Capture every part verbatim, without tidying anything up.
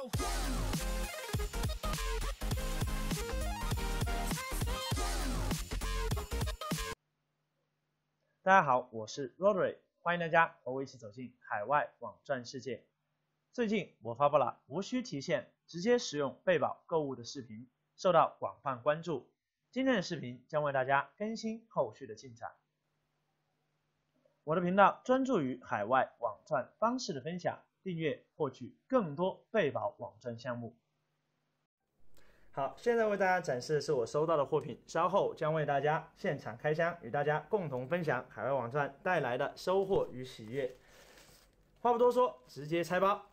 大家好，我是 Rodri， 欢迎大家和我一起走进海外网赚世界。最近我发布了无需提现，直接使用贝宝购物的视频，受到广泛关注。今天的视频将为大家更新后续的进展。我的频道专注于海外网赚方式的分享，订阅获取更多贝宝网赚项目。好，现在为大家展示的是我收到的货品，稍后将为大家现场开箱，与大家共同分享海外网赚带来的收获与喜悦。话不多说，直接拆包。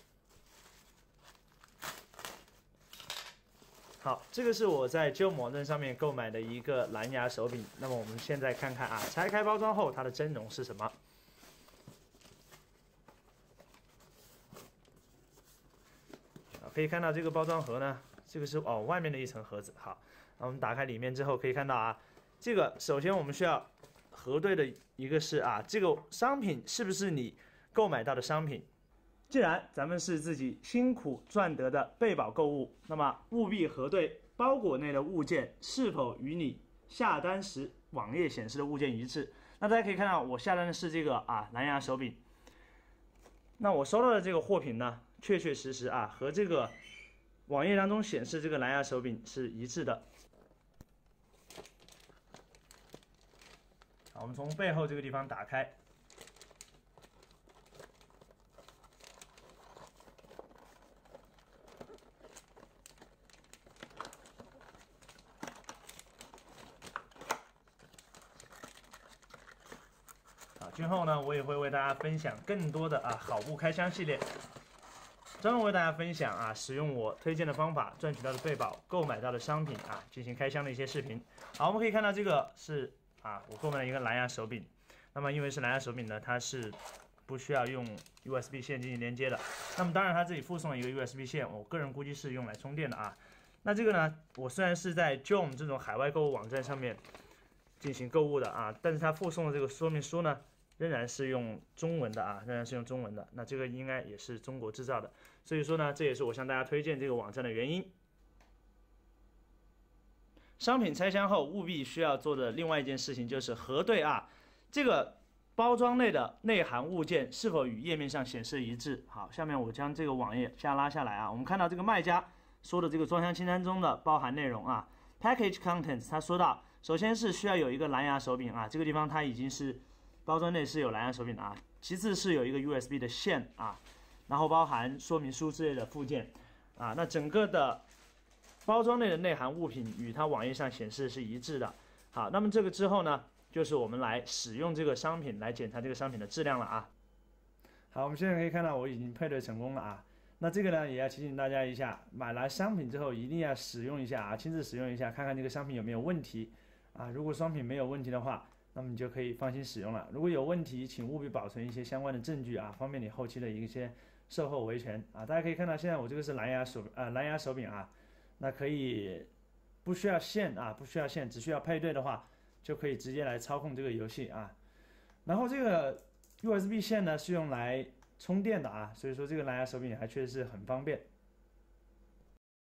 好，这个是我在 J O M 网站上面购买的一个蓝牙手柄。那么我们现在看看啊，拆开包装后它的真容是什么？啊，可以看到这个包装盒呢，这个是哦外面的一层盒子。好，那我们打开里面之后可以看到啊，这个首先我们需要核对的一个是啊，这个商品是不是你购买到的商品？既然咱们是自己辛苦赚得的贝宝购物，那么务必核对包裹内的物件是否与你下单时网页显示的物件一致。那大家可以看到，我下单的是这个啊蓝牙手柄。那我收到的这个货品呢，确确实实啊和这个网页当中显示这个蓝牙手柄是一致的。好，我们从背后这个地方打开。今后呢，我也会为大家分享更多的啊好物开箱系列，专门为大家分享啊使用我推荐的方法赚取到的贝宝购买到的商品啊进行开箱的一些视频。好，我们可以看到这个是啊我购买了一个蓝牙手柄，那么因为是蓝牙手柄呢，它是不需要用 U S B 线进行连接的。那么当然它这里附送了一个 U S B 线，我个人估计是用来充电的啊。那这个呢，我虽然是在 J O M 这种海外购物网站上面进行购物的啊，但是它附送的这个说明书呢，仍然是用中文的啊，仍然是用中文的。那这个应该也是中国制造的，所以说呢，这也是我向大家推荐这个网站的原因。商品拆箱后务必需要做的另外一件事情就是核对啊，这个包装内的内含物件是否与页面上显示一致。好，下面我将这个网页下拉下来啊，我们看到这个卖家说的这个装箱清单中的包含内容啊 ，package contents， 他说到，首先是需要有一个蓝牙手柄啊，这个地方它已经是包装内是有蓝牙手柄的啊，其次是有一个 U S B 的线啊，然后包含说明书之类的附件啊，那整个的包装内的内含物品与它网页上显示是一致的。好，那么这个之后呢，就是我们来使用这个商品来检查这个商品的质量了啊。好，我们现在可以看到我已经配对成功了啊。那这个呢，也要提醒大家一下，买来商品之后一定要使用一下啊，亲自使用一下，看看这个商品有没有问题啊。如果商品没有问题的话，那么你就可以放心使用了。如果有问题，请务必保存一些相关的证据啊，方便你后期的一些售后维权啊。大家可以看到，现在我这个是蓝牙手啊、呃、蓝牙手柄啊，那可以不需要线啊，不需要线，只需要配对的话，就可以直接来操控这个游戏啊。然后这个 U S B 线呢是用来充电的啊，所以说这个蓝牙手柄还确实是很方便。